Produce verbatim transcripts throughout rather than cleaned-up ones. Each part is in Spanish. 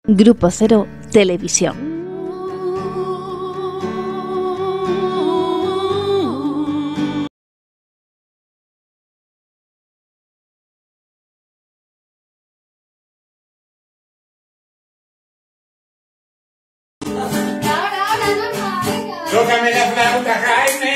Grupo Cero Televisión. Tócame la flauta, Jaime.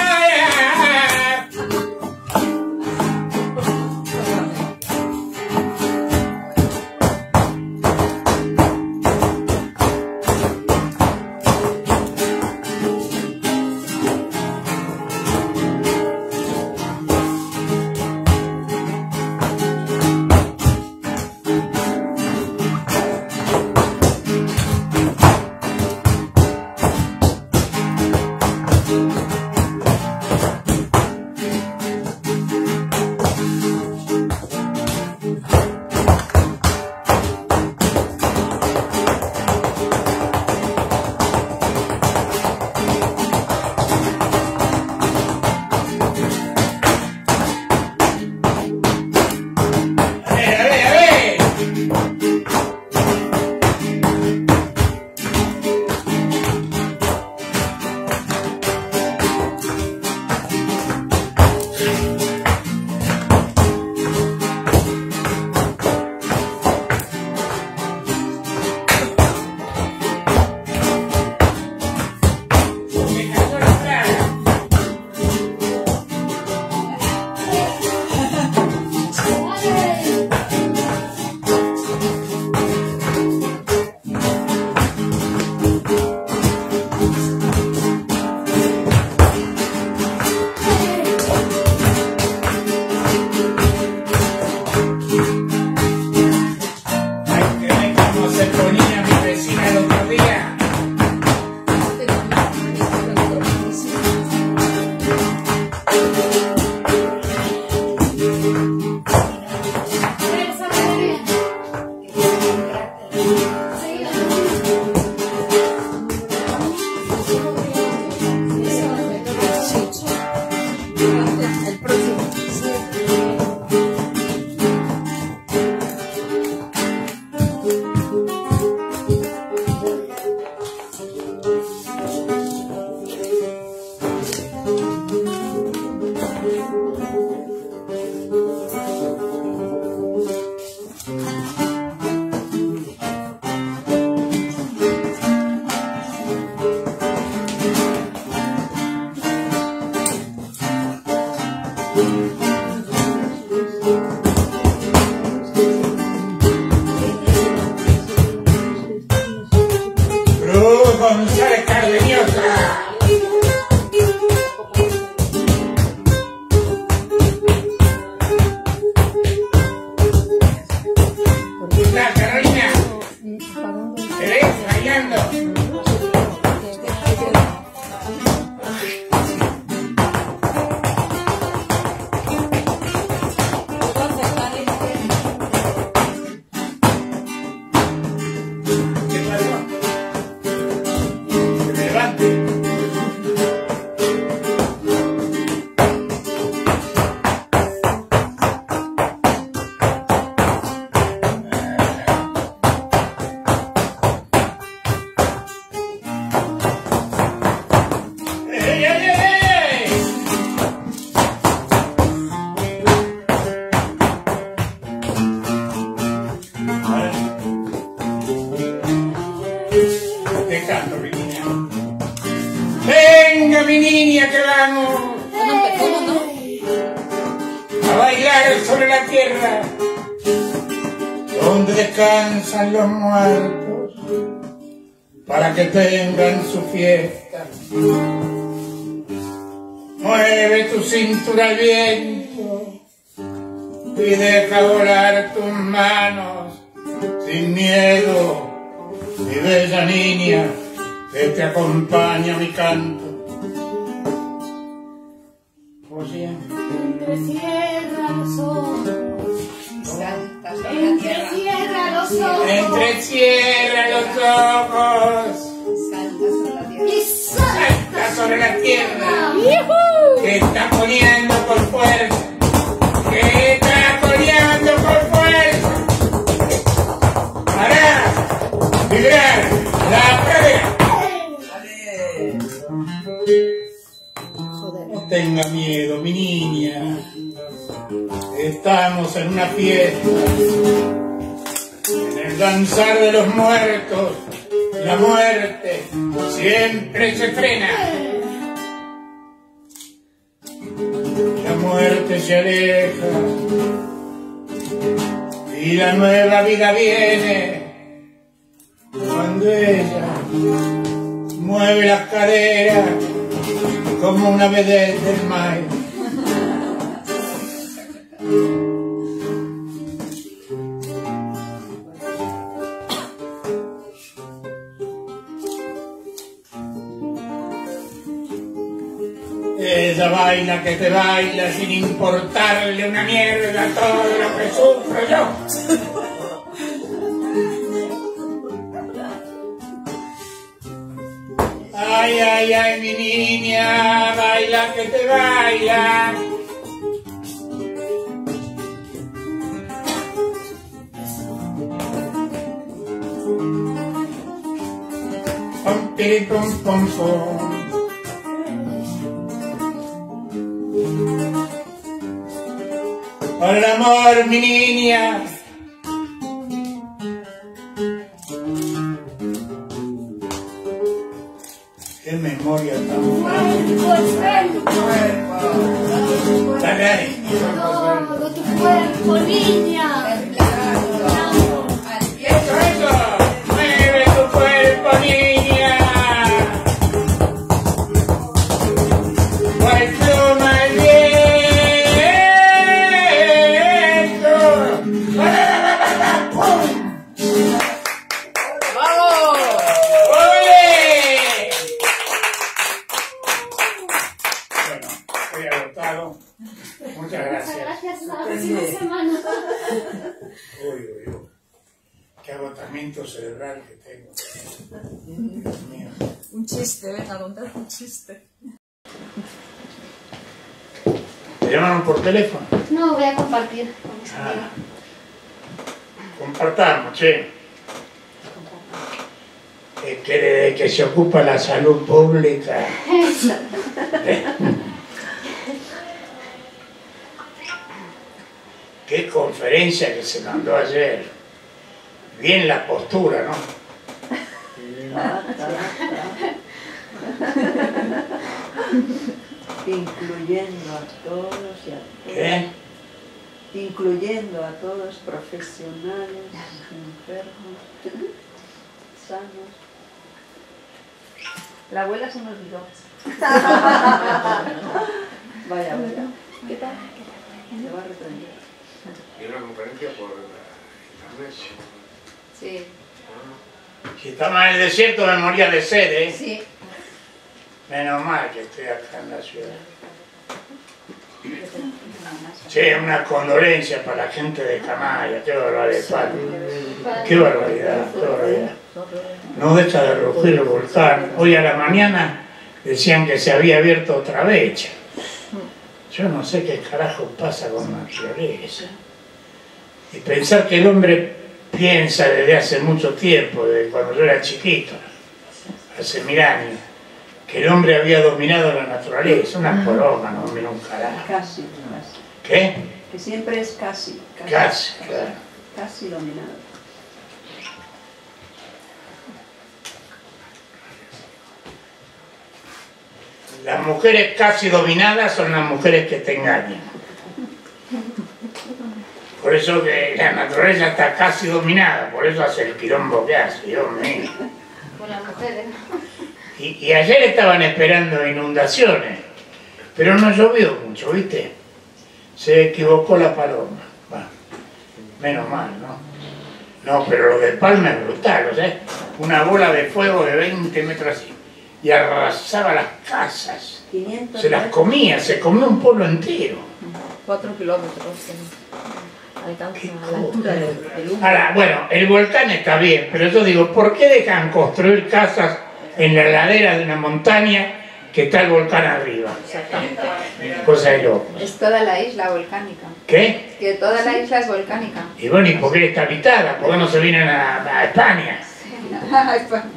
González Cardeniosa. La Carolina. ¿Te ves bailando? Venga mi niña que vamos a bailar sobre la tierra donde descansan los muertos para que tengan su fiesta. Mueve tu cintura al viento y deja volar tus manos sin miedo, mi bella niña, que te acompaña mi canto. Oye, entrecierra los ojos, entrecierra los ojos, entrecierra los ojos, y salta sobre la tierra, que está poniendo por fuerza, que está poniendo por fuerza. Pará. Vibrar, la pradera. No tenga miedo, mi niña. Estamos en una fiesta. En el danzar de los muertos, la muerte siempre se frena. La muerte se aleja y la nueva vida viene cuando ella mueve las caderas como una vedette del maíz. Ella baila que te baila sin importarle una mierda todo lo que sufro yo. Ay, ay, ay, mi niña, baila que te baila. Pum, piri, pum, pum, pum. Por el amor, mi niña. Qué memoria tan buena. Dale, dale. Todo tu cuerpo, niña. Eso, eso. Mueve tu cuerpo, niña. Cual pluma el viento. ¡Vamos! ¡Ole! Bueno, estoy agotado. Muchas gracias. Gracias a la próxima semana. Uy, uy, uy. Qué agotamiento cerebral que tengo. Dios mío. Un chiste, venga, contar un chiste. ¿Te llamaron por teléfono? No, voy a compartir con mis Ah. amigos. Compartamos, che. Es que desde que se ocupa la salud pública. Qué conferencia que se mandó ayer. Bien la postura, ¿no? Incluyendo a todos y a todos. ¿Qué? Incluyendo a todos, profesionales, enfermos, sanos. La abuela se me olvidó. Vaya, vaya. ¿Qué tal? Se va a reprender. Y una conferencia por internet. Sí. Si estaba en el desierto me moría de sed, ¿eh? Sí. Menos mal que estoy acá en la ciudad. Che, una condolencia para la gente de Camaya, qué barbaridad. Qué barbaridad, qué barbaridad. No deja de rugir el volcán. Hoy a la mañana decían que se había abierto otra brecha. Yo no sé qué carajo pasa con la naturaleza. Y pensar que el hombre piensa desde hace mucho tiempo, desde cuando yo era chiquito, hace mil años, que el hombre había dominado la naturaleza. Una poroma, no domina un carajo. Casi, casi. ¿Qué? Que siempre es casi. Casi, Casi, claro. Casi dominado. Las mujeres casi dominadas son las mujeres que te engañan. Por eso que la naturaleza está casi dominada, por eso hace el quilombo que hace, Dios mío. Con las mujeres. Y, y ayer estaban esperando inundaciones, pero no llovió mucho, ¿viste? Se equivocó la paloma. Bueno, menos mal, ¿no? No, pero lo de Palma es brutal, o sea, una bola de fuego de veinte metros así, y arrasaba las casas, quinientos se las comía, se comió un pueblo entero. Cuatro kilómetros. Alcanza a la altura del, del humo. Ahora, bueno, el volcán está bien, pero yo digo, ¿por qué dejan construir casas en la ladera de una montaña que está el volcán arriba? Exactamente. Cosa de loco. Es toda la isla volcánica. ¿Qué? Que toda la isla es volcánica. Y bueno, ¿y por qué está habitada? ¿Por qué no se vienen a, a España? España.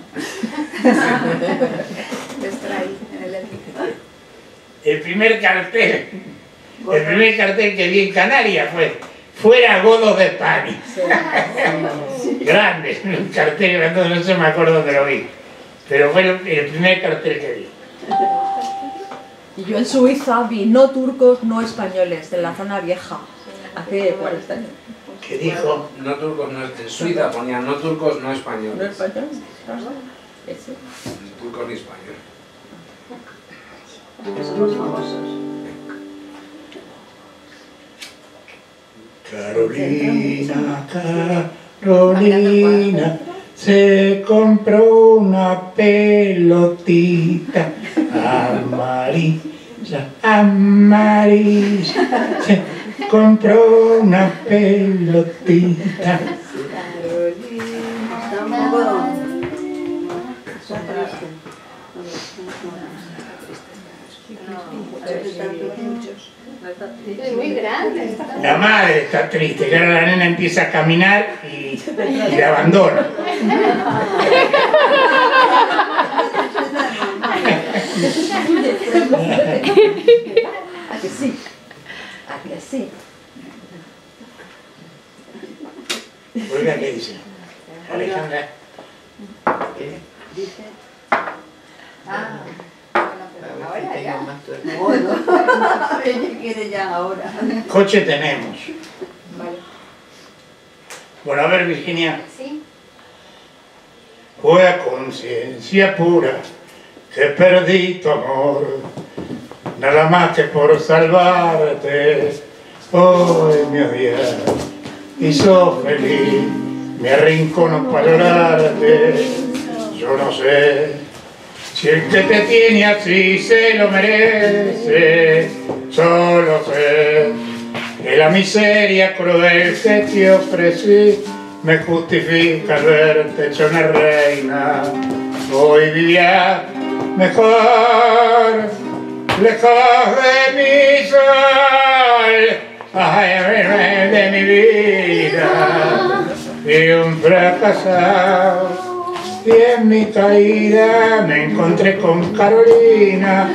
Está ahí, en el El primer cartel, el primer cartel que vi en Canarias fue fuera godos de España. Grande, un cartel grande, no sé, me acuerdo dónde lo vi. Pero fue el, el primer cartel que vi. Y yo en Suiza vi no turcos, no españoles, en la zona vieja, hace cuarenta años. ¿Qué dijo? No turcos, no, en Suiza ponían no turcos, no españoles. ¿No españoles? Ese. Ni turcos ni españoles. Que somos famosos. Carolina, Carolina, se compró una pelotita amarilla, amarilla, se compró una pelotita. Está un poco... Está triste. Es muy grande. La madre está triste, que ahora la nena empieza a caminar y, y la abandona. ¿A que sí? ¿A que sí? Oiga, ¿qué dice? Alejandra. Dice... Ah, bueno, pero ahora ya. Bueno, ella quiere ya ahora. Coche tenemos. Vale. Bueno, a ver, Virginia. Sí. Fue a conciencia pura que perdí tu amor, nada más que por salvarte. Hoy me odias y sos feliz, me arrincono para llorarte. Yo no sé si el que te tiene así se lo merece. Solo sé que la miseria cruel que te ofrecí me justifica al verte hecho una reina. Hoy vivía mejor, lejos de mi sol, ay, de mi vida. Y un fracasado, y en mi caída me encontré con Carolina.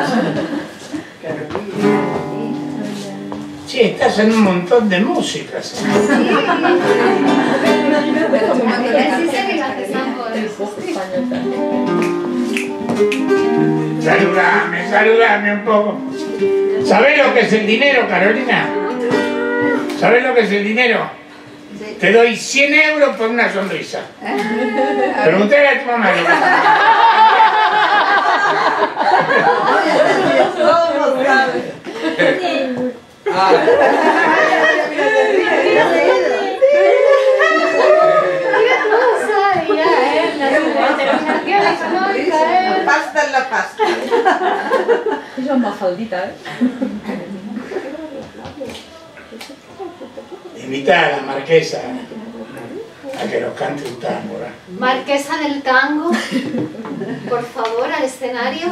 Sí, estás en un montón de músicas. Así se que las Saludame, saludame un poco. ¿Sabés lo que es el dinero, Carolina? ¿Sabés lo que es el dinero? Te doy cien euros por una sonrisa. Pregúntale a tu mamá. Pasta en la pasta. Esa es más faldita, ¿eh? Invita a la marquesa a que nos cante un tango, ¿verdad? Marquesa del tango, por favor, al escenario.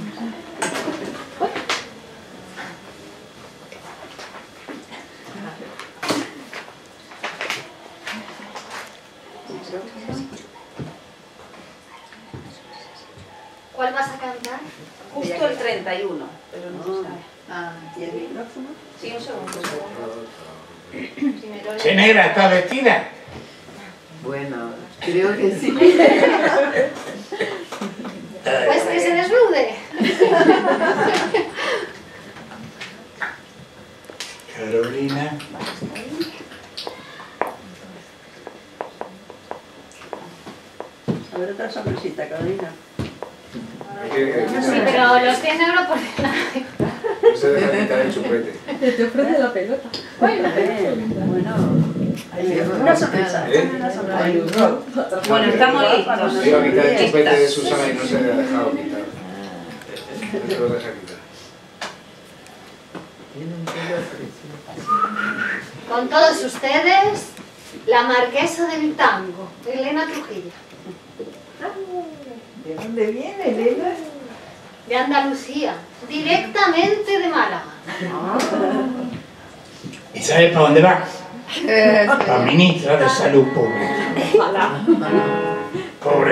¿Cuál vas a cantar? Justo el treinta y uno, pero no se sabe. Ah, ¿y el micrófono? Sí, un segundo. Un segundo. Primero ¿Qué negra está vestida? Bueno, creo que sí. Pues que se desnude. Carolina. A ver, otra sonrisita, Carolina. Sí, pero los cien euros por delante. No se deja quitar el chupete. Te ofrece la pelota. Bueno, bueno. Una sonrisa. ¿Eh? Una sonrisa. Bueno, estamos listos. Se iba a quitar el chupete de Susana y no se le ha dejado quitar. No se lo deja quitar. Con todos ustedes, la marquesa del tango, Elena Trujillo. ¿De dónde viene, Elena? De Andalucía, directamente de Málaga. ¿Y sabes para dónde va? Para ministra de Salud Pública. Pobre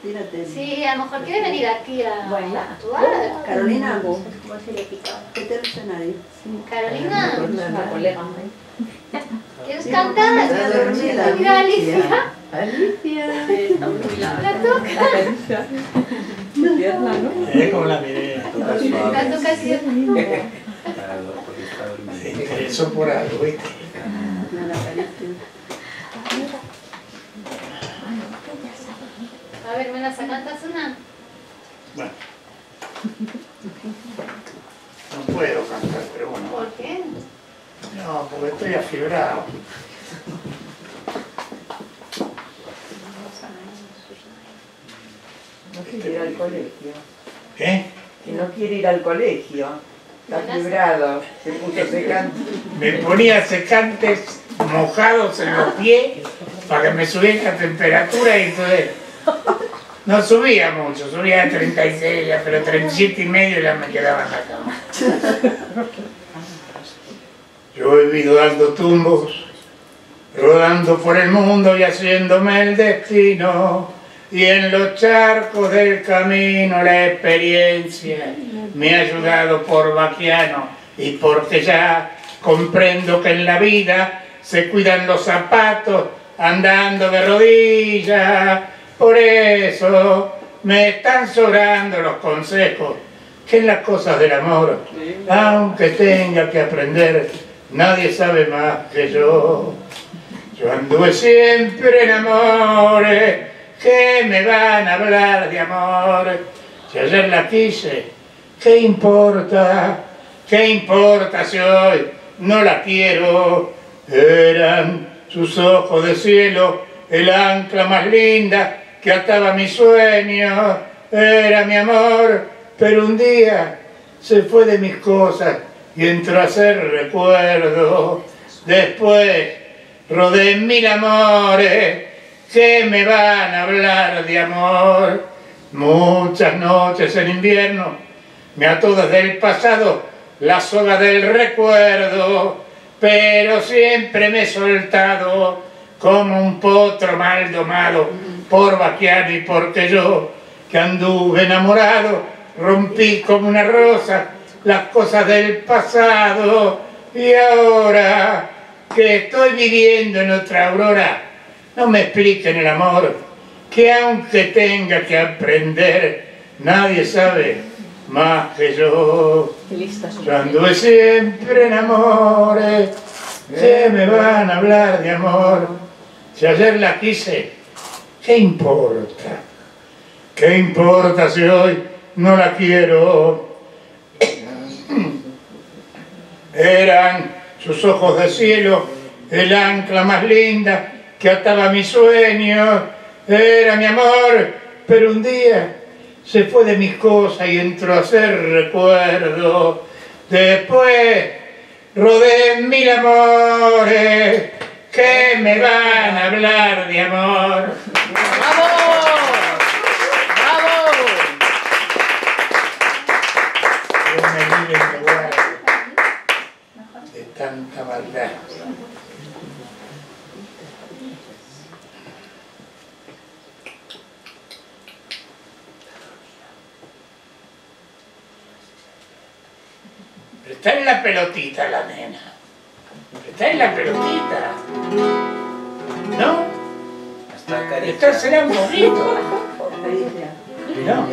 Sí, a lo mejor quiere venir aquí a Bueno. actuar. Carolina, ¿qué te escenario? Carolina, Una colega. ¿quieres cantar? Está dormida. Mira, Alicia. Alicia. La toca. Tierna, ¿no? Es como la miré. La toca así. Se interesó por algo, ¿viste? A ver, Menasa, ¿cantas una? Bueno. No puedo cantar, pero bueno. ¿Por qué? No, porque estoy afibrado. No quiere ir al colegio. ¿Qué? Que no quiere ir al colegio. Está fibrado. Se puso secante. Me ponía secantes mojados en los pies para que me subiera la temperatura y entonces no subía mucho, subía a treinta y seis, ya, pero treinta y siete y medio ya me quedaba en la cama. Yo he vivido dando tumbos, rodando por el mundo y haciéndome el destino, y en los charcos del camino la experiencia me ha ayudado por vaquiano, y porque ya comprendo que en la vida se cuidan los zapatos andando de rodillas. Por eso me están sobrando los consejos, que en las cosas del amor, aunque tenga que aprender, nadie sabe más que yo. Yo anduve siempre en amores, que me van a hablar de amor. Si ayer la quise, ¿qué importa? ¿Qué importa si hoy no la quiero? Eran sus ojos de cielo, el ancla más linda que ataba mi sueño. Era mi amor, pero un día se fue de mis cosas y entró a ser recuerdo. Después rodé mil amores que me van a hablar de amor. Muchas noches en invierno me ató desde el pasado la soga del recuerdo, pero siempre me he soltado como un potro mal domado por vaquiano, y porque yo, que anduve enamorado, rompí como una rosa las cosas del pasado. Y ahora que estoy viviendo en otra aurora, no me expliquen el amor, que aunque tenga que aprender, nadie sabe más que yo. Yo anduve siempre en amores, que me van a hablar de amor. Si ayer la quise, ¿qué importa? ¿Qué importa si hoy no la quiero? Eran sus ojos de cielo, el ancla más linda que ataba mi sueño. Era mi amor, pero un día se fue de mis cosas y entró a ser recuerdo. Después rodé mil amores que me van a hablar de amor. ¡Bravo! ¡Bravo! Dios me libre y me guarde de tanta maldad. Está en la pelotita la nena. Está en la pelotita. ¿No? Está será un poquito. ¿No?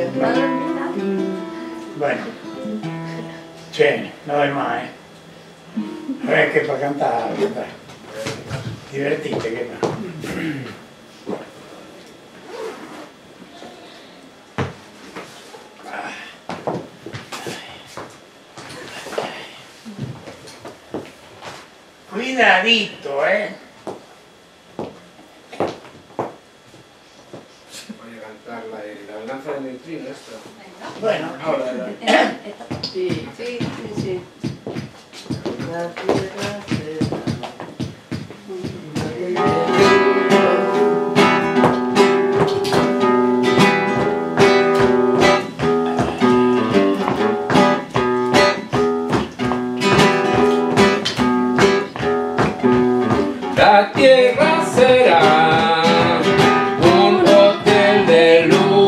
Bueno. Che, no hay más, ¿eh? A ver qué para cantar, cantar. Divertite, ¿qué más? Cuidadito, ¿eh? Voy a cantar la, la balanza de neutrino, esto. Bueno, ahora, ahora. Sí, sí, sí, sí. La tierra será. La tierra será un hotel de luz.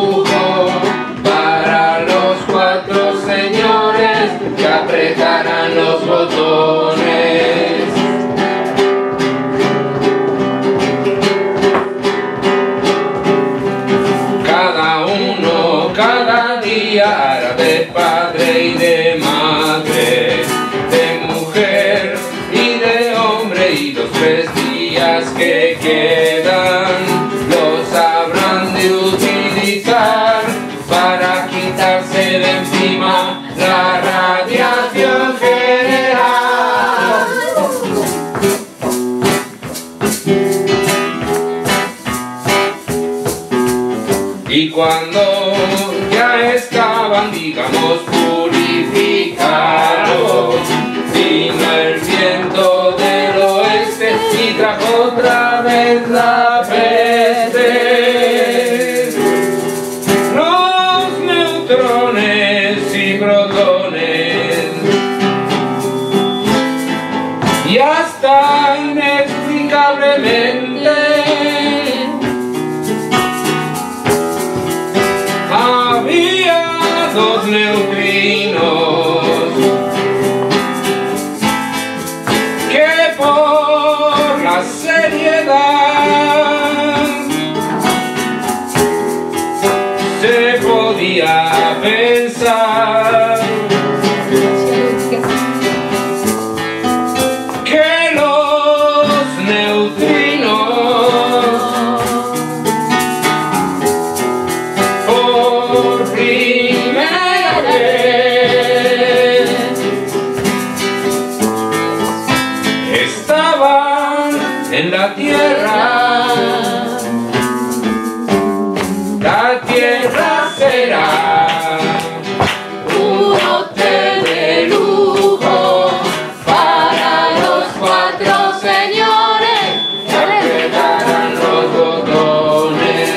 días que quedan los habrán de utilizar para quitarse de encima la radiación general. Y cuando ya estaban, digamos, purificados, vino el viento del oeste y trajo otra vez la peste. Los neutrones y protones y hasta inexplicablemente había dos neutrinos que por la seriedad se podía pensar que los neutrinos por primera vez estaban en la Tierra. La Tierra será un hotel de lujo para los cuatro señores que apretarán los botones.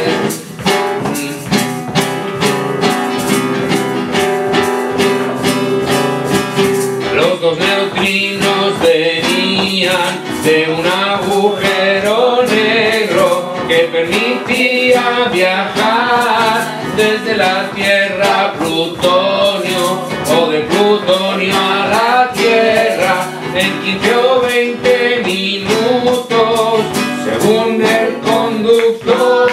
Los dos neutrinos venían de un agujero negro que permitía viajar desde la Tierra a Plutonio o de Plutonio a la Tierra en quince o veinte minutos según el conductor.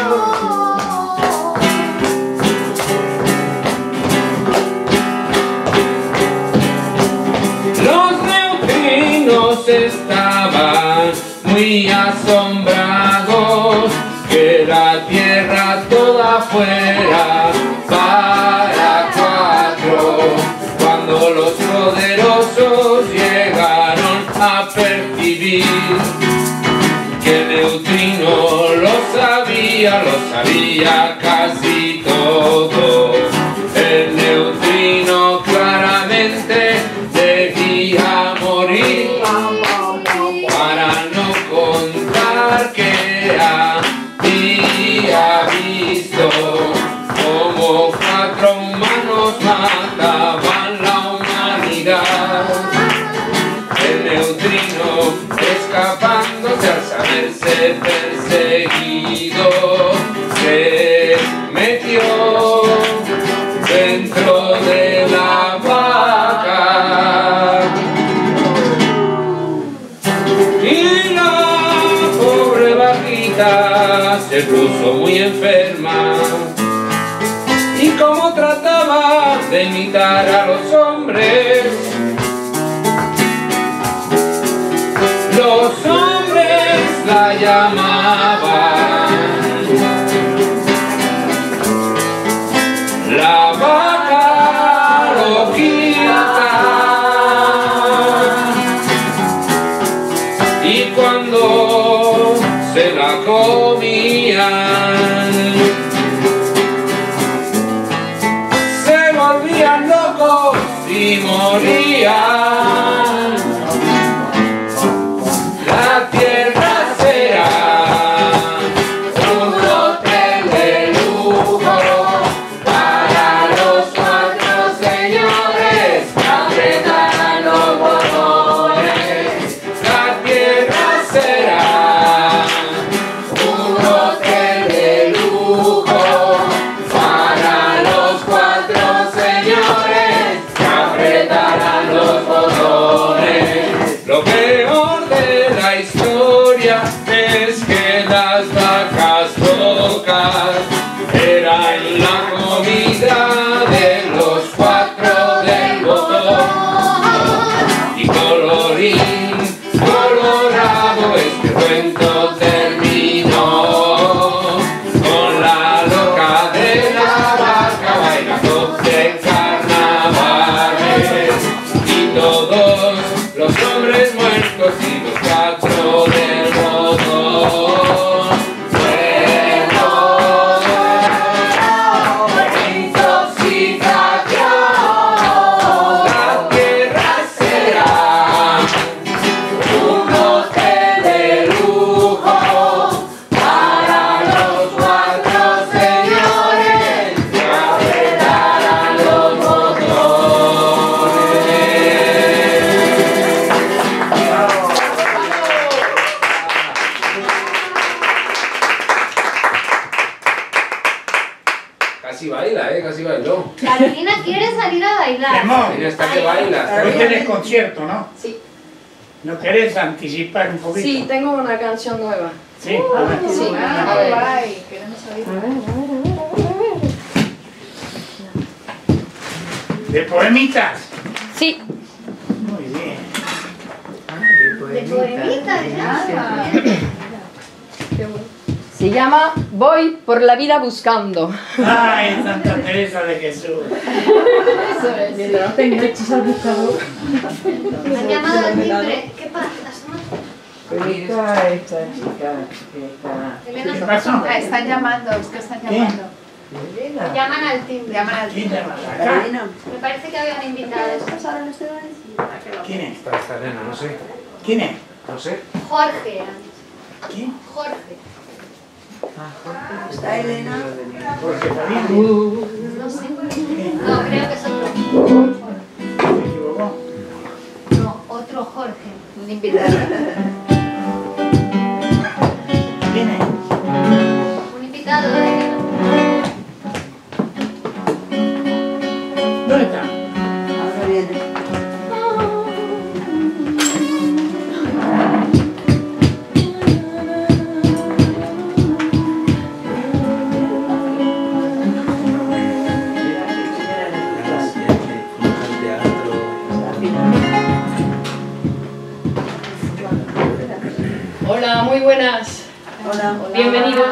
Los neutrinos estaban muy asombrados que la Tierra toda fuera para cuatro, cuando los poderosos llegaron a percibir que el neutrino lo sabía, lo sabía casi todo. El neutrino claramente debía morir, para no contar que había visto como cuatro humanos mataban la humanidad. El neutrino escapándose al saberse perseguido se metió dentro de la vaca y la pobre vaquita se puso muy enferma. Y como trataba de imitar a los hombres, los hombres la llamaban la vaca loquita. Y cuando se la comían, se volvían locos y morían. La Tierra será un hotel de lujo para los cuatro señores que apretarán los botones. La Tierra será un hotel de lujo para los cuatro señores que apretarán los botones. Lo peor de la historia es que las vacas locas eran la comida de los cuatro del botón. Y colorín colorado, este cuento casi baila, ¿eh? Casi bailó. Carolina quiere salir a bailar. Demón, Mira, está que baila. hoy tenés concierto, ¿no? Sí. ¿No querés anticipar un poquito? Sí, tengo una canción nueva. Sí, a ver. Sí. Ah, A ver. guay, queremos oír. ¿De poemitas? Sí. Muy bien. De poemita, ya. Se llama Voy por la vida buscando. Ay, Santa Teresa de Jesús. Mientras no te enganches al buscador. Me han llamado al timbre. ¿Qué pasa? Pues esta, esta chica que está... Elena, ¿Qué pasó? Ah, están llamando, es que están llamando. Elena. llaman al timbre. Llaman al ¿Quién timbre. llama? ¿Acá? Me parece que habían invitado. ¿Quién es? Está esta nena, no sé. ¿Quién es? No sé. Jorge. ¿Quién? Jorge. ¿Está Elena? Jorge Fabián. No sé. No, creo que es otro. ¿Se equivocó? No, otro Jorge. Un invitado. ¿Quién es? Un invitado de ¿Dónde está? Ahora viene. Hola, muy buenas. Hola. Bienvenidos.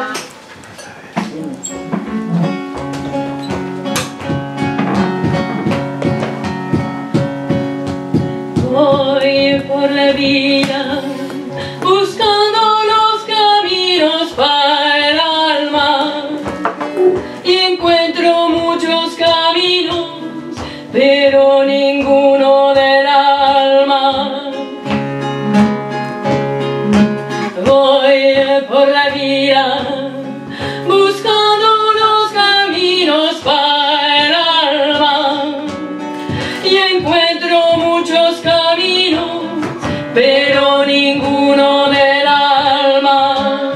Voy por la vida buscando los caminos para el alma y encuentro muchos caminos, pero ninguno del alma. Voy por la vida buscando los caminos para el alma y encuentro muchos caminos, pero ninguno del alma.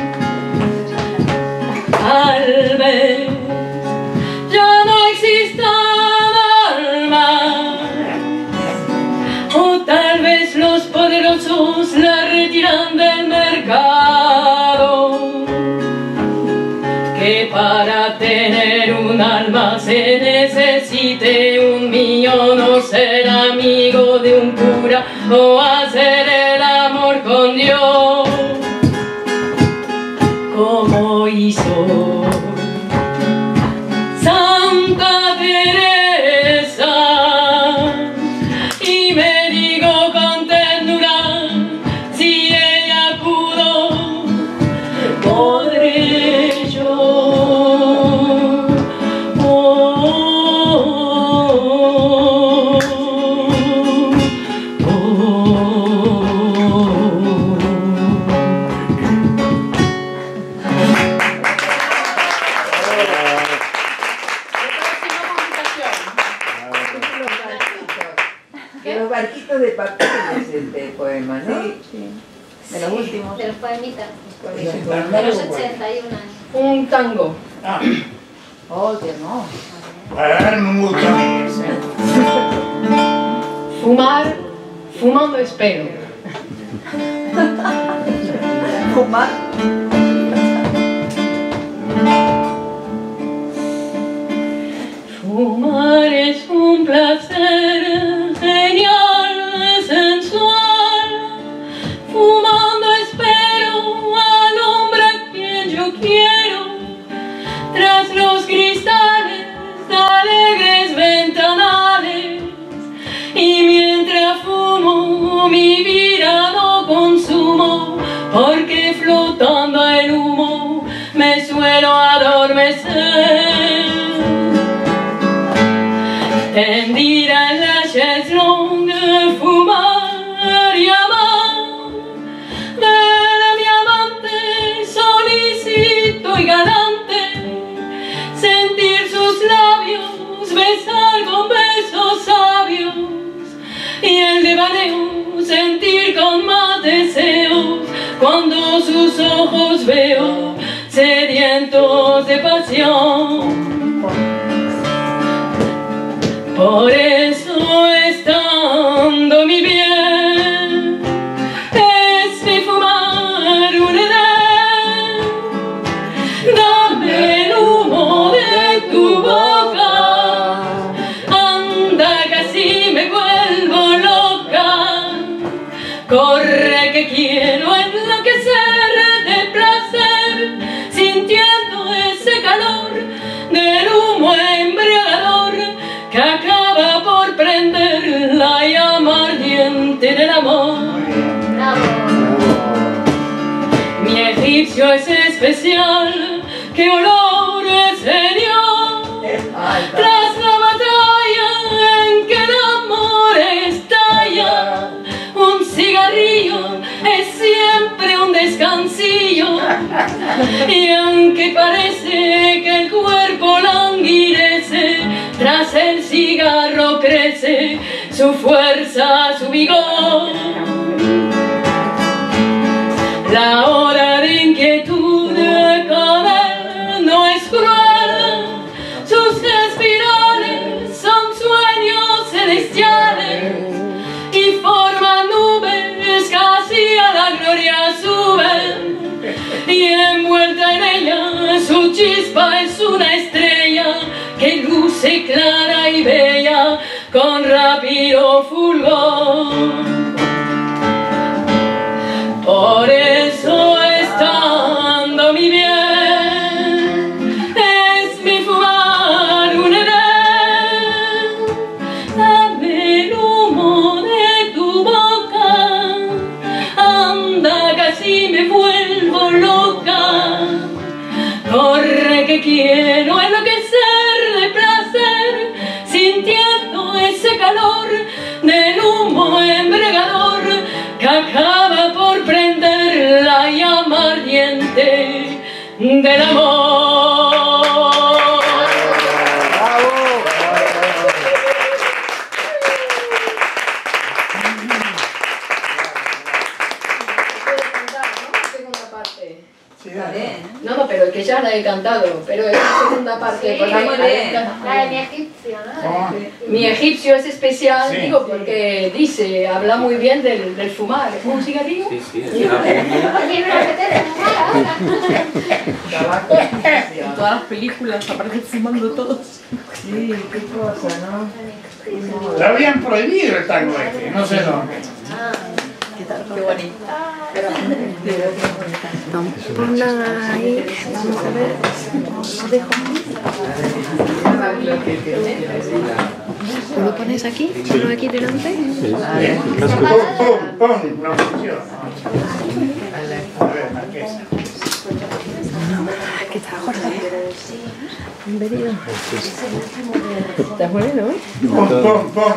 Tal vez ya no exista alma, o tal vez los poderosos la retiran del mercado, que para tener un alma se necesite un millón, o ser amigo de un cura, o hacer el amor con Dios, como hizo Santa Teresa. Y me digo con ternura, si ella pudo, podré yo. Oh, oh, oh, Que los barquitos de papel es este poema, ¿no? Sí. De los últimos. de los poemitas. ¿Los De internados los o cuál? ochenta y un años. un tango. Ah, Oh, qué hermoso. para darme un gusto a mí. ese. Fumar, fumando espero. Fumar. Fumar es un placer genial, sensual. Fumando espero al hombre a quien yo quiero, tras los cristales de alegres ventanales. Y mientras fumo mi vida no consumo, porque flotando el humo me suelo adormecer. Tendida en la chaiselongue, fumar y amar, ver a mi amante solícito y galante, sentir sus labios, besar con besos sabios, y el devaneo sentir con más deseos, cuando sus ojos veo sedientos de pasión. Por eso estando mi bien es mi fumar un edén. Dame el humo de tu boca, anda casi me vuelvo loca. Corre que quiero enloquecer de placer, sintiendo ese calor del humo embriagador que acaba por prender la llama ardiente del amor. Mi egipcio es especial, qué olor señor, tras la batalla en que el amor estalla. Un cigarrillo es siempre un descansillo, y aunque parece que el cuerpo languidece, tras el cigarro crece su fuerza, su vigor. La hora de inquietud con él no es cruel, sus espirales son sueños celestiales y forman nubes casi a la gloria suben, y envuelta en ella su chispa es una estrella que luce clara y bella con rápido fulgor. Por eso estando mi bien es mi fumar un edén. Dame el humo de tu boca, anda casi me vuelvo loca. Corre que quiero enloquecer de placer, sintiendo ese calor del humo embriagador que acaba por prender la llama ardiente del amor. No, no, pero que ya la he cantado, pero es la segunda parte. Sí, porque muy bien. La de mi egipcio, ¿no? Oh. Mi egipcio es especial, Sí. digo, porque dice, habla muy bien del, del fumar. ¿Un cigarrillo? Sí, sí, es Oye, no la metes de fumar ahora. En todas las películas aparecen fumando todos. Sí, qué cosa, ¿no? Lo habían prohibido el tango este, no sé dónde. Qué bonito. Ponla ahí, vamos a ver. Lo dejo. ¿Lo pones aquí? ¿Lo aquí delante? Pon, pon, no funciona. A ver, Marquesa. ¿Qué tal, Jorge? Bienvenido. ¿Estás bueno, eh? Pon, pon, pon.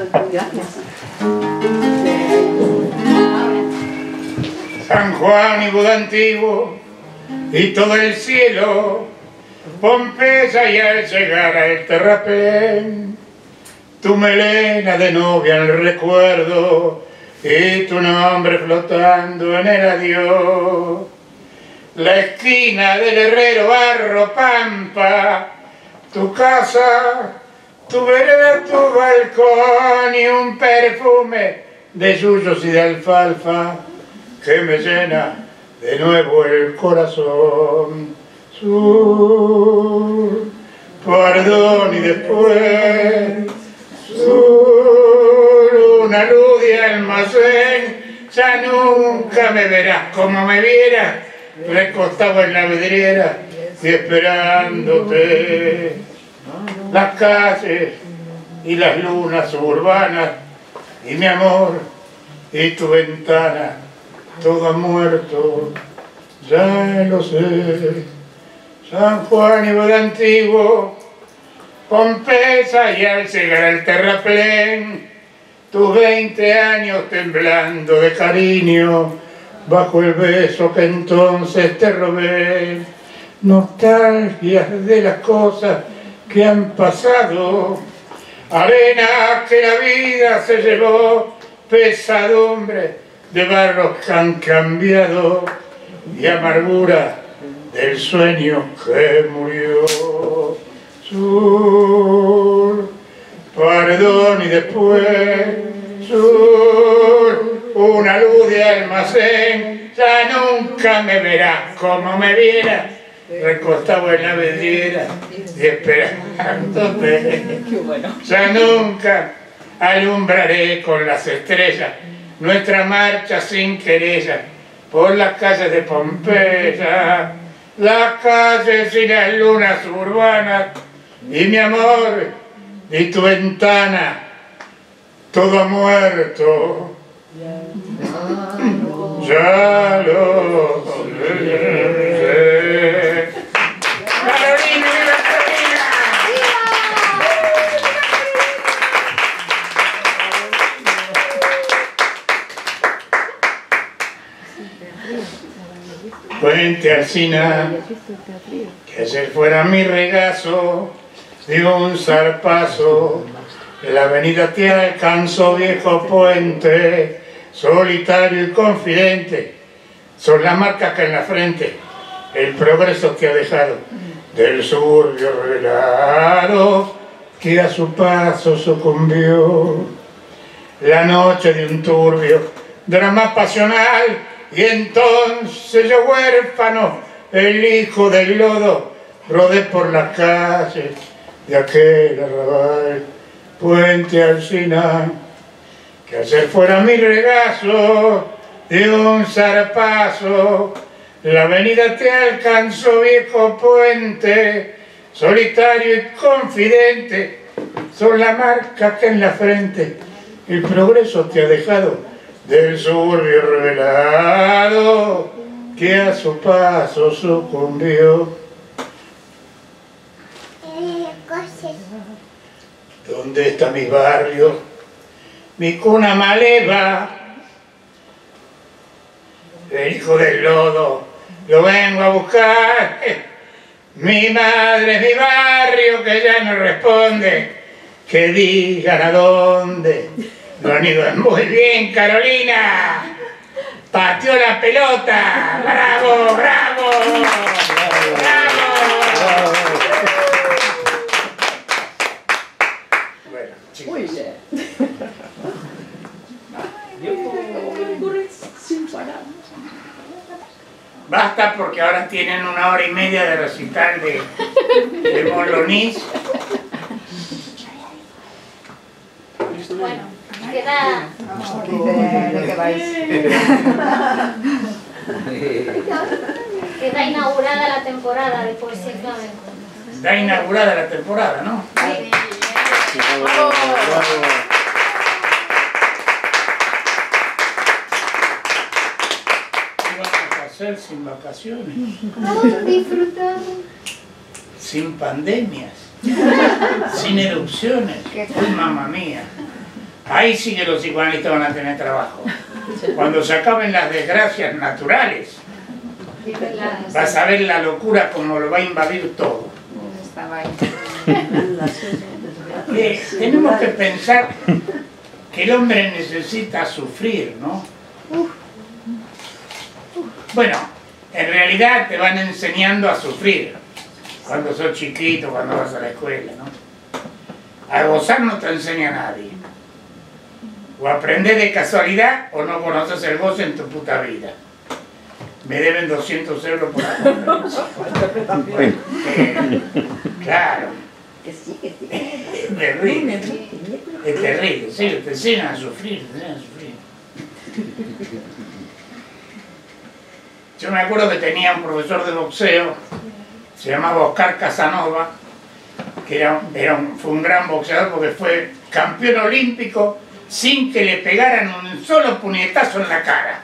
San Juan y Buda antiguo y todo el cielo, Pompeya y al llegar al terraplén, tu melena de novia en el recuerdo y tu nombre flotando en el adiós. La esquina del herrero barro pampa, tu casa, tu vereda, tu balcón y un perfume de yuyos y de alfalfa que me llena de nuevo el corazón. Sur, perdón y después, sur, una luz de almacén, ya nunca me verás como me vieras, recostado en la vidriera y esperándote. Las calles y las lunas suburbanas y mi amor y tu ventana, todo ha muerto, ya lo sé. San Juan y Buda antiguo, Pompeya y al llegar al terraplén, tus veinte años temblando de cariño, bajo el beso que entonces te robé. Nostalgias de las cosas que han pasado, arena que la vida se llevó, pesadumbre de barros que han cambiado y amargura del sueño que murió. Sur, perdón y después sur, una luz de almacén, ya nunca me verás como me viera, recostado en la vidriera y esperándote. Ya nunca alumbraré con las estrellas nuestra marcha sin querella por las calles de Pompeya, las calles y las lunas urbanas, y mi amor, y tu ventana, todo ha muerto. Ya lo sé. ¡Carolina, viva Carolina! Puente Alsina, que ayer fuera mi regazo de un zarpazo, la avenida te alcanzó, viejo puente, solitario y confidente, son las marcas que en la frente el progreso te ha dejado, del suburbio revelado que a su paso sucumbió. La noche de un turbio drama pasional, y entonces yo huérfano, el hijo del lodo, rodé por las calles de aquel arrabal. Puente Alsina, que ayer fuera mi regazo de un zarpazo, la avenida te alcanzó, viejo puente, solitario y confidente, son la marca que en la frente el progreso te ha dejado, del suburbio revelado que a su paso sucumbió. ¿Dónde está mi barrio? Mi cuna maleva. El hijo del lodo, lo vengo a buscar. Mi madre, mi barrio, que ya no responde. Que digan a dónde. Lo han ido muy bien, Carolina. Pateó la pelota. ¡Bravo, bravo! ¡Bravo! Bueno, chicos. Muy bien. Sin parar. Basta porque ahora tienen una hora y media de recital de, de Molonís. Bueno, queda... queda inaugurada la temporada de Poesía Flamenco. Está inaugurada la temporada, ¿no? Sí. ¡Bravo! ¿Qué vamos a hacer sin vacaciones? Disfrutar. Sin pandemias. Sin erupciones. Uy, mamá mía. Ahí sí que los psicoanalistas van a tener trabajo. Cuando se acaben las desgracias naturales, vas a ver la locura como lo va a invadir todo. Eh, tenemos que pensar que el hombre necesita sufrir, ¿no? Bueno, en realidad te van enseñando a sufrir cuando sos chiquito, cuando vas a la escuela, ¿no? A gozar no te enseña nadie. O aprendés de casualidad o no conoces el goce en tu puta vida. Me deben doscientos euros por la conferencia. Eh, claro. Es terrible. Es terrible, sí, te enseñan a sufrir, te enseñan a sufrir. Yo me acuerdo que tenía un profesor de boxeo, se llamaba Oscar Casanova, que era, era un, fue un gran boxeador porque fue campeón olímpico sin que le pegaran un solo puñetazo en la cara.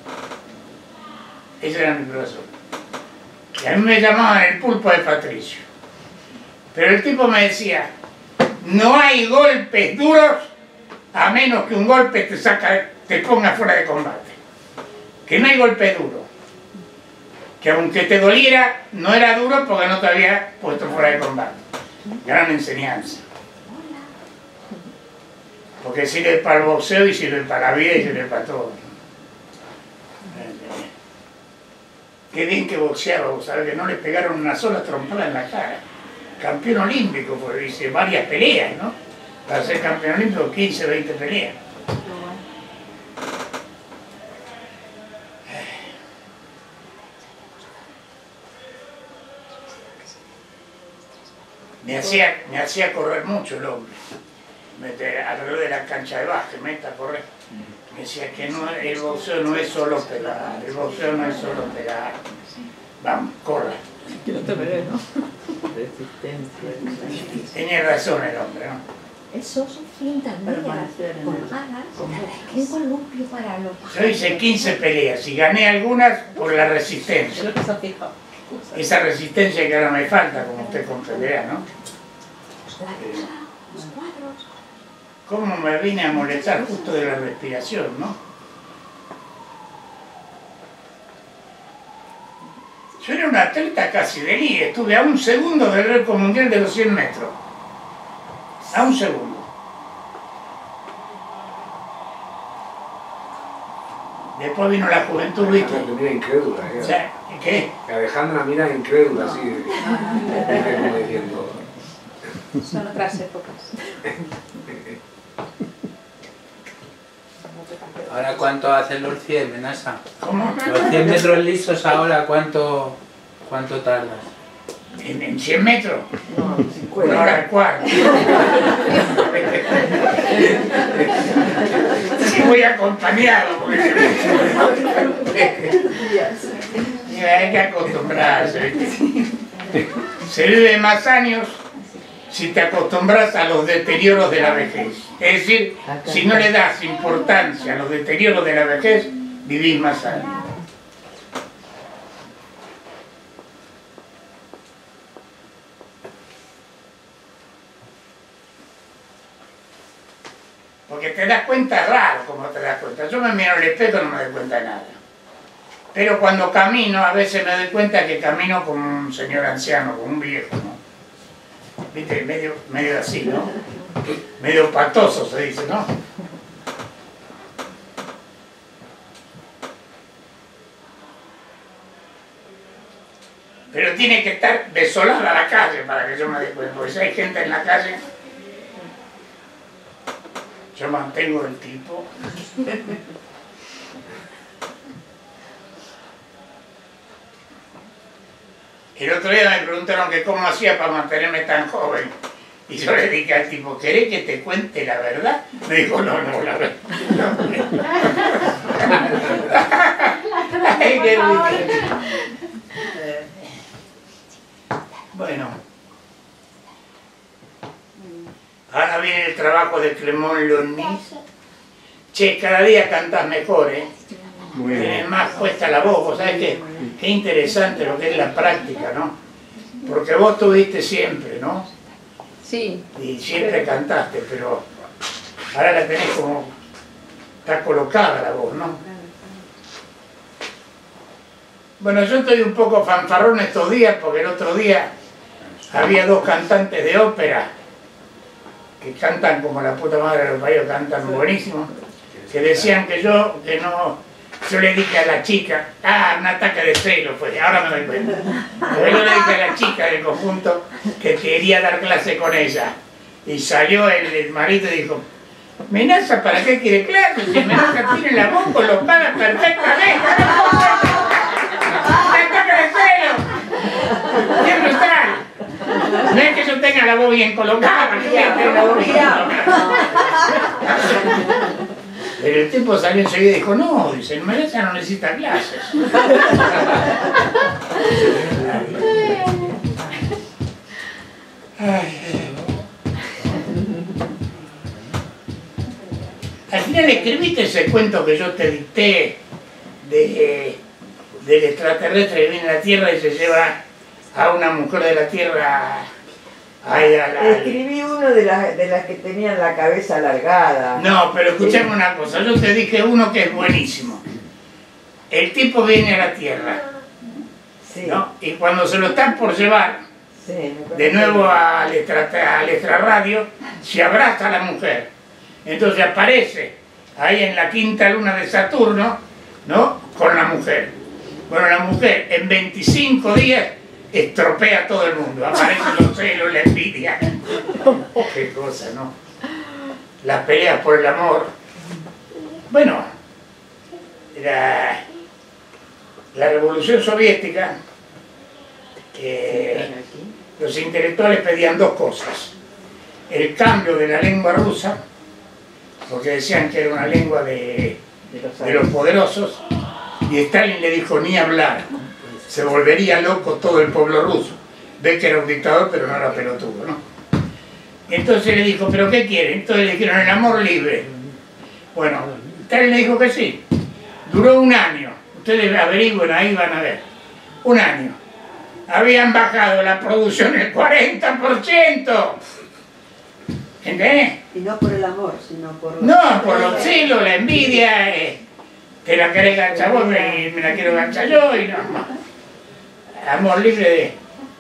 Ese era mi profesor. Y a mí me llamaban el pulpo de Patricio. Pero el tipo me decía, no hay golpes duros a menos que un golpe te saca, te ponga fuera de combate. Que no hay golpe duro. Que aunque te doliera, no era duro porque no te había puesto fuera de combate. Gran enseñanza. Porque sirve para el boxeo y sirve para la vida y sirve para todo. Qué bien que boxeaba, ¿sabes? Que no le pegaron una sola trompada en la cara. Campeón olímpico, porque dice varias peleas, ¿no? Para ser campeón olímpico, quince, veinte peleas. Me hacía, me hacía correr mucho el hombre. Mete alrededor de la cancha de básquet, meta a correr. Me decía que no, el boxeo no es solo pegar, el boxeo no es solo pegar. Vamos, corra. Que no te pegué, ¿no? Tenía razón el hombre, ¿no? Eso son también colgadas, qué columpio para los... Yo hice quince peleas y gané algunas por la resistencia. Esa resistencia que ahora me falta, como usted comprenderá, ¿no? ¿Cómo me vine a molestar justo de la respiración, no? Yo era un atleta casi de liga, estuve a un segundo del récord mundial de los cien metros. A un segundo. Después vino la juventud, ¿viste? Te mira incrédula, ¿eh? O sea, ¿qué? Alejandra mira incrédula, así, como diciendo... Son otras épocas. ¿Ahora cuánto hacen los cien, Menasa? ¿Cómo? Los cien metros lisos ahora, ¿cuánto, cuánto tardas? ¿En, en cien metros? No, una hora y cuarto. Si voy acompañado, porque se hay que acostumbrarse, ¿viste? Se vive más años si te acostumbras a los deterioros de la vejez. Es decir, si no le das importancia a los deterioros de la vejez, vivís más años. Porque te das cuenta raro como te das cuenta. Yo me miro al espejo y no me doy cuenta de nada. Pero cuando camino, a veces me doy cuenta que camino como un señor anciano, como un viejo, ¿no? Viste, medio, medio así, ¿no? Medio patoso se dice, ¿no? Pero tiene que estar desolada la calle para que yo me dé cuenta, porque si hay gente en la calle, yo mantengo el tipo. El otro día me preguntaron que cómo hacía para mantenerme tan joven. Y yo le dije al tipo, ¿querés que te cuente la verdad? Me dijo, no, no, la verdad. No. Ay, qué rico. Bueno. Ahora viene el trabajo de Clement Lonis. Che, cada día cantás mejor, ¿eh? Muy bien. Tienes más puesta la voz, ¿vos sabés qué? Qué interesante lo que es la práctica, ¿no? Porque vos tuviste siempre, ¿no? Sí. Y siempre cantaste, pero ahora la tenés como... está colocada la voz, ¿no? Bueno, yo estoy un poco fanfarrón estos días porque el otro día había dos cantantes de ópera que cantan como la puta madre de los países, cantan buenísimo, que decían que yo, que no, yo le dije a la chica, ah, un ataque de celo fue, ahora me doy cuenta, pero yo le dije a la chica del conjunto que quería dar clase con ella, y salió el, el marido y dijo, Menasa, ¿para qué quiere clase? Si Menasa tiene la voz colocada perfectamente, un ataque de celo, ¡qué brutal! No es que yo tenga la voz bien colocada, que yo tenga la voz bien colocada. Pero el tipo salió enseguida y dijo, no, dice, el Menasa no necesita clases. Ay. Al final escribiste ese cuento que yo te dicté de, del extraterrestre que viene a la Tierra y se lleva a una mujer de la Tierra. Ahí a la... Escribí uno de las, de las que tenían la cabeza alargada. No, pero escuchame una cosa, yo te dije uno que es buenísimo. El tipo viene a la Tierra, sí, ¿no? Y cuando se lo están por llevar, sí, de nuevo al, extra, al extrarradio, se abraza a la mujer. Entonces aparece ahí en la quinta luna de Saturno, ¿no? Con la mujer. Bueno, la mujer en veinticinco días estropea a todo el mundo. Aparecen los celos, la envidia. Qué cosa, ¿no? las peleas por el amor. Bueno, la, la Revolución Soviética, que los intelectuales pedían dos cosas: el cambio de la lengua rusa, porque decían que era una lengua de, de los poderosos, y Stalin le dijo ni hablar, se volvería loco todo el pueblo ruso. Ve que era un dictador, pero no era pelotudo, ¿no? Entonces le dijo, ¿pero qué quiere? Entonces le dijeron el amor libre. Bueno, Stalin le dijo que sí. Duró un año. Ustedes averigüen, ahí van a ver. Un año. Habían bajado la producción el cuarenta por ciento. ¿Entendés? Y no por el amor, sino por... No, por los celos, la envidia, eh, te la querés ganchar vos, me, me la quiero ganchar yo, y no. Amor libre de...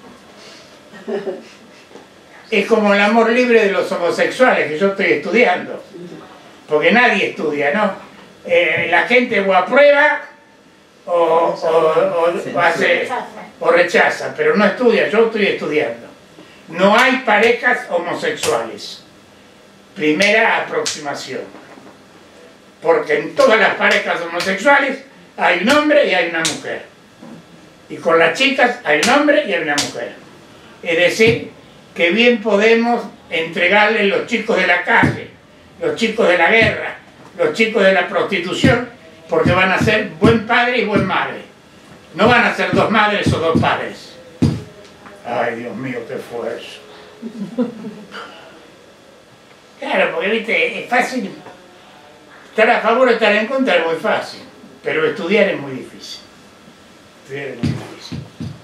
Es como el amor libre de los homosexuales que yo estoy estudiando, porque nadie estudia, ¿no? Eh, la gente o aprueba o, o, o, o, hace, o rechaza, pero no estudia. Yo estoy estudiando. No hay parejas homosexuales. Primera aproximación, porque en todas las parejas homosexuales hay un hombre y hay una mujer, y con las chicas hay un hombre y hay una mujer. Es decir, que bien podemos entregarle los chicos de la calle, los chicos de la guerra, los chicos de la prostitución, porque van a ser buen padre y buen madre. No van a ser dos madres o dos padres. Ay, Dios mío, qué fue eso. Claro, porque viste, es fácil. Estar a favor o estar en contra es muy fácil, pero estudiar es muy difícil. Estudiar es muy difícil.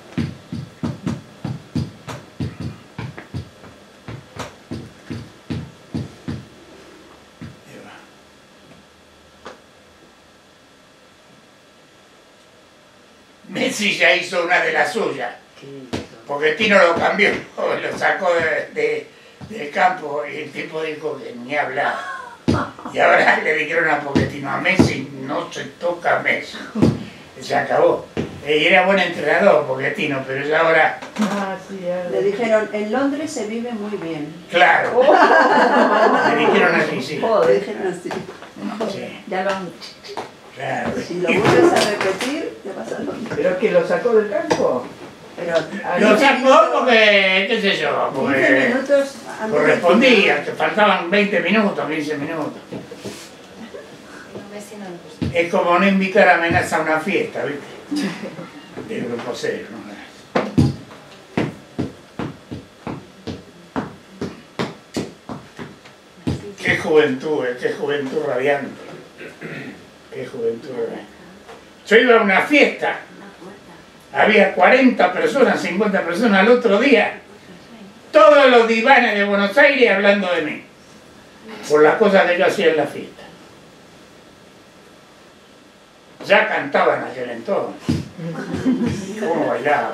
Messi ya hizo una de las suyas, porque Tino lo cambió, lo sacó de, de, del campo y el tipo dijo que ni hablaba. Y ahora le dijeron a Pochettino, a Messi no se toca a Messi. Se acabó. Y era buen entrenador Pochettino, pero ya ahora... Ah, sí, le dijeron, en Londres se vive muy bien. Claro. Le dijeron así, sí. Le dijeron así. Sí. Ya lo han... Claro. Si lo vuelves a repetir, te vas a Londres. ¿Pero que lo sacó del campo? Pero, lo sacó porque, qué sé yo, porque minutos correspondía, que faltaban veinte minutos, quince minutos. Es como no invitar a Amenaza a una fiesta, ¿viste? Del grupo cero, ¿no? Qué juventud, eh, qué juventud radiante. Qué juventud radiante. Yo iba a una fiesta. Había cuarenta personas, cincuenta personas al otro día. Todos los divanes de Buenos Aires hablando de mí. Por las cosas que yo hacía en la fiesta. Ya cantaba en aquel entonces. ¿Cómo bailaba?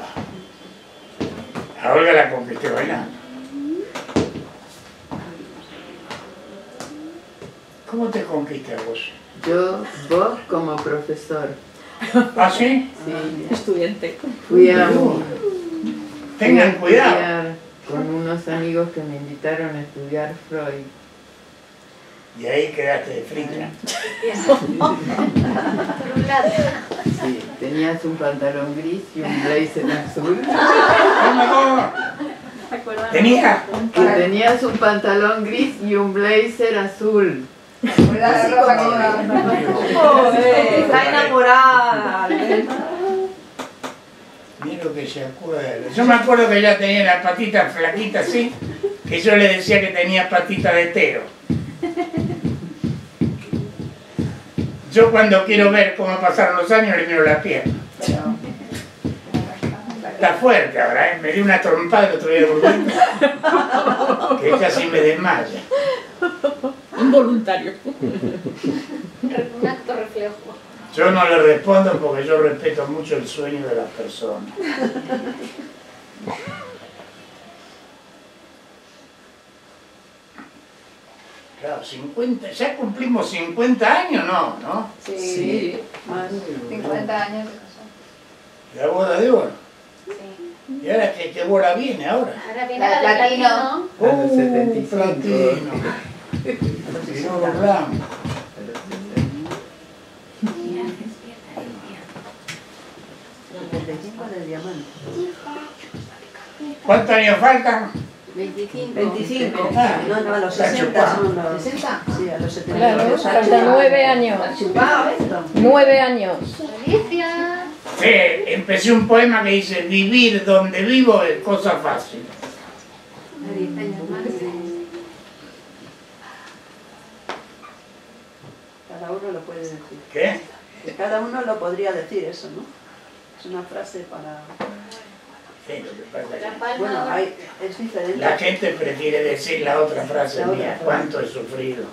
A Olga la conquisté bailando. ¿Cómo te conquistas vos? Yo, vos como profesor. ¿Ah, sí? Sí. Estudiante. Fui a... Tengan fui a cuidado. estudiar con unos amigos que me invitaron a estudiar Freud. Y ahí quedaste de frita. Sí, tenías un pantalón gris y un blazer azul. ¿Tenía? Que tenías un pantalón gris y un blazer azul. Así como... Está enamorada. Mira lo que se acuerda. Yo me acuerdo que ella tenía las patitas flaquitas así, que yo le decía que tenía patita de tero. Yo cuando quiero ver cómo pasaron los años le miro la pierna. Está fuerte ahora, ¿eh? Me dio una trompada el otro día durmiendo, que casi me desmaya. Involuntario. Un acto reflejo. Yo no le respondo porque yo respeto mucho el sueño de las personas. Claro, cincuenta, ya cumplimos cincuenta años, ¿no? ¿No? Sí, sí. Más cincuenta años de casado. La boda de oro. Sí. ¿Y ahora qué, qué boda viene ahora? Ahora viene La la de platino. platino. A los setenta y Uh, cinco. platino. no lo hablamos. setenta y cinco de diamante. ¿Cuántos años faltan? veinticinco. veinticinco. Ah, No, no, a los está sesenta chupado. son los... ¿sesenta? Sí, a los setenta. Claro, falta nueve años. Chupado esto. Nueve años. Alicia. Sí, empecé un poema que dice: vivir donde vivo es cosa fácil. Cada uno lo puede decir. ¿Qué? Que cada uno lo podría decir eso, ¿no? Es una frase para... Sí, lo que pasa es que Bueno, hay, es diferente. la gente prefiere decir la otra frase La otra mía, frase. cuánto he sufrido.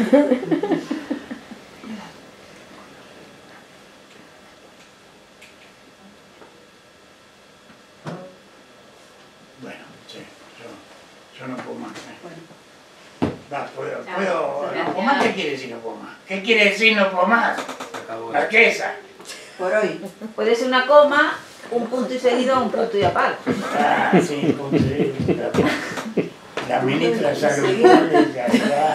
Bueno, sí, yo, yo no puedo más. ¿eh? Va, puedo, puedo, no puedo más. ¿Qué quiere decir no puedo más? ¿Qué quiere decir no puedo más? Marquesa. Por hoy. Puede ser una coma, un punto y seguido, un punto y aparte. Ah, sí, punto y seguido. La ministra de Salud Pública, ya.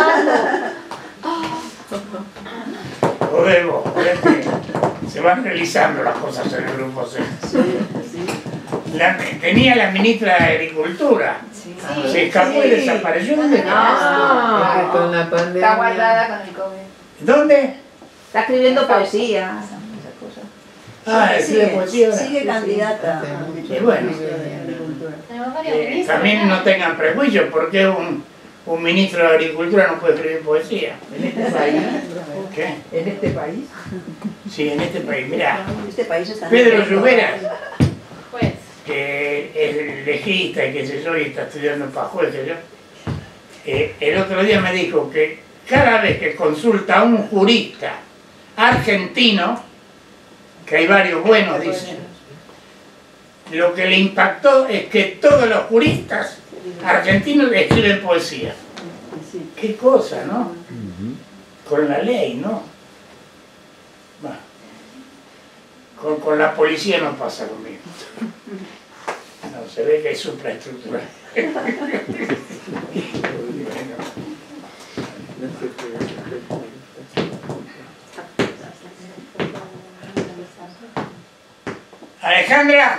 Joder, vos, joder, que se van realizando las cosas en el grupo C. La, tenía la ministra de Agricultura. Sí. Se escapó y Sí. desapareció. ¿Dónde está? Ah, con la pandemia. Está guardada con el COVID. ¿Dónde? Está escribiendo poesía. Ah, escribe Sigue, poesía ahora. sigue candidata. Y bueno, Tenemos varias eh, ministras. también no tengan prejuicios, porque un, un ministro de Agricultura no puede escribir poesía. ¿En este país? ¿Qué? ¿En este país? Sí, en este país. Mirá, Este país está... Pedro Lluveras, Pues, que es legista y qué sé yo, y está estudiando para juez, qué sé yo, eh, el otro día me dijo que cada vez que consulta a un jurista argentino, que hay varios buenos, dicen, lo que le impactó es que todos los juristas argentinos escriben poesía. Qué cosa, ¿no? Con la ley, ¿no? Bueno, con, con la policía no pasa lo mismo. No, se ve que hay supraestructura. Alejandra,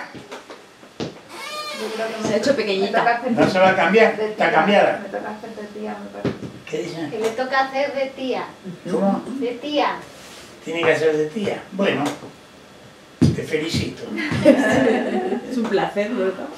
Se ha hecho pequeñita. no se va a cambiar, está cambiada. Me toca hacer de tía, me parece. ¿Qué dicen? que le toca hacer de tía. ¿Cómo? De tía. Tiene que hacer de tía. Bueno, te felicito. Es un placer, ¿verdad?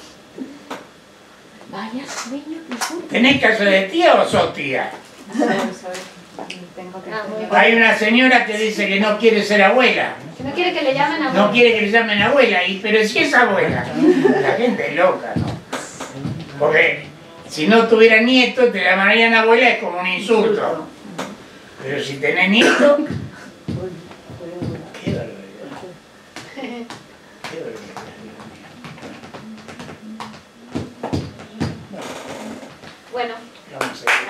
Vaya sueño que fue. ¿Tenés que hacer de tía o sos tía? Tengo que Ah, muy Hay una señora que dice que no quiere ser abuela. Que no quiere que le llamen abuela. No quiere que le llamen abuela, y, pero si es abuela. La gente es loca, ¿no? Porque si no tuviera nieto, te llamarían abuela, es como un insulto. Pero si tenés nieto... Qué barbaridad. Qué barbaridad. Bueno. Vamos a ver.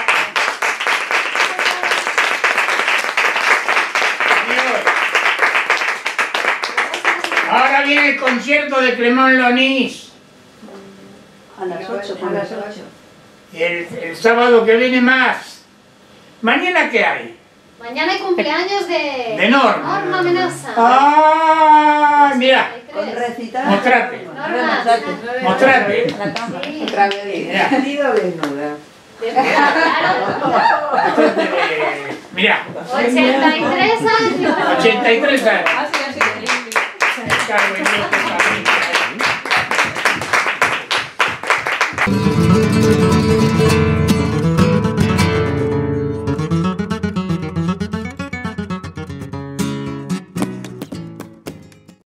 Ahora viene el concierto de Clemón Lonís. A las ocho. A las ocho. El, el sábado que viene más. ¿Mañana qué hay? Mañana hay cumpleaños de... De Norma. Norma Menasa. ¡Ah! Mira, Con recitar. mostrate. Norma. Mostrate. Sí. Otra vez. Mira, Vestido desnuda. mostrate de- mira, ochenta y tres años. ochenta y tres años. Ah, sí, así que... Me cago en Dios, qué familia.